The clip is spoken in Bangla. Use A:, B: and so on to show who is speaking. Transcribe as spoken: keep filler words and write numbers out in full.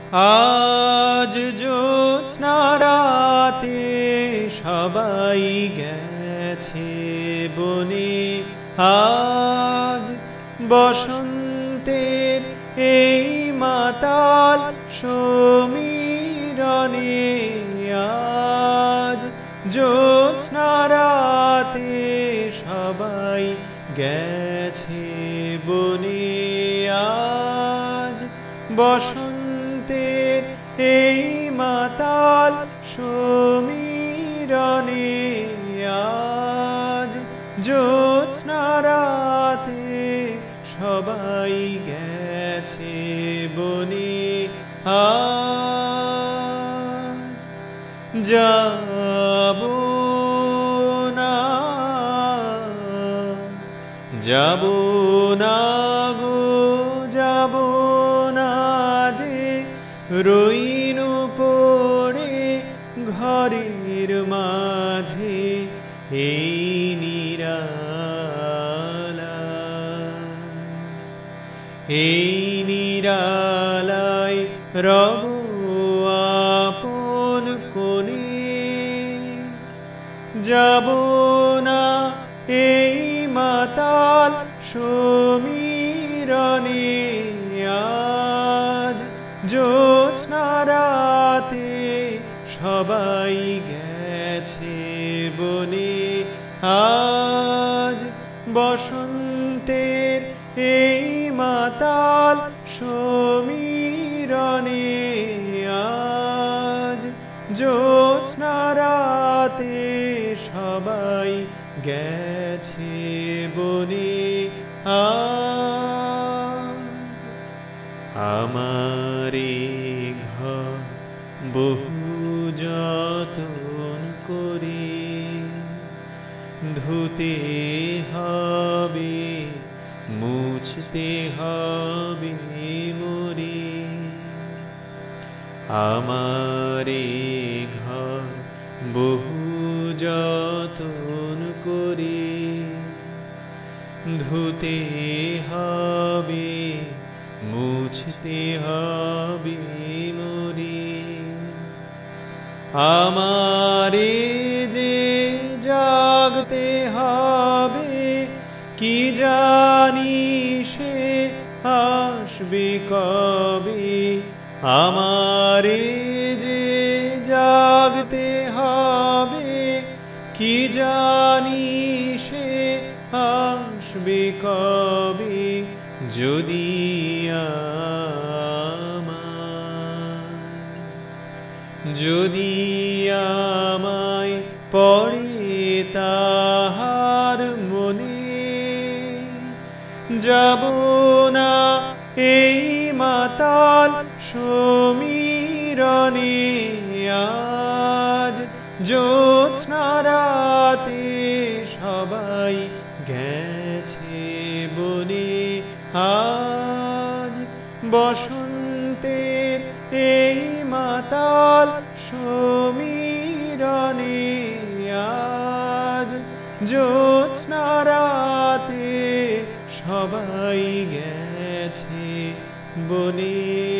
A: আজ জ্যোৎস্না রাতে সবাই গেছে বনে, আজ বসন্তের এই মাতাল সমীরণে, আজ জ্যোৎস্না রাতে সবাই গেছে বনে, আজ বসন্তের এই মাতাল সমীরণে, আজ জ্যোৎস্না রাতে সবাই গেছে বনে, আজ যাব না যাব না গো যাব না যে রইনু পড়ে ঘরের মাঝে এই নিরালায়, এই নিরালায় রব আপন কোণে। যাব না এই মাতাল সমীরণে, আজ জ্যোৎস্না রাতে সবাই গেছে বনে, আজ বসন্তের এই মাতাল সমীরণে, আজ জ্যোৎস্না রাতে সবাই গেছে বনে, আজ আমারে ঘর বহু যতন করে ধুতে হবে মুছতে হবে মোরে, আমারে ঘর বহু যতন করে ধুতে হবে মুছতে হবে মোরে, আমারে যে জাগতে হবে কি জানি সে আসবে কবে, আমারে যে জাগতে হবে কি জানি সে আসবে কবে, যদি আমায় যদি আমায় পড়ে তাহার মনে, যাব না এই মাতাল সমীরণে, আজ জ্যোৎস্না রাতে সবাই গেছে বনে, আজ বসন্তের এই মাতাল সমীরণে, আজ জ্যোৎস্না রাতে সবাই গেছে বনে।